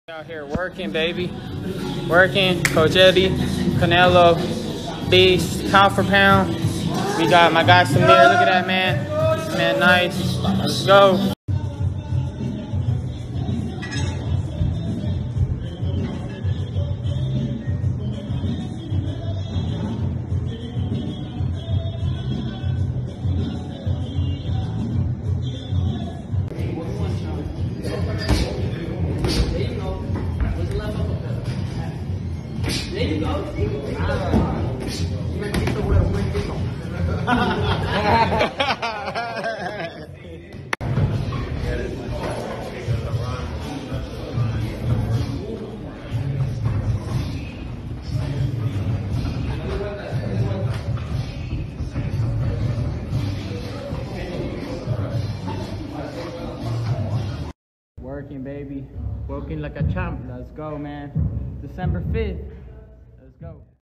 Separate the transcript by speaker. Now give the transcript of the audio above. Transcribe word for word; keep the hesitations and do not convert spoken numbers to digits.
Speaker 1: Out here working, baby. Working. Coach Eddie, Canelo, Beast, pound for pound. We got my guy Samir. Look at that, man. Man, nice. Let's go.
Speaker 2: There you go.
Speaker 1: Working, baby. Working like a champ. Let's go, man. December fifth. Let's go.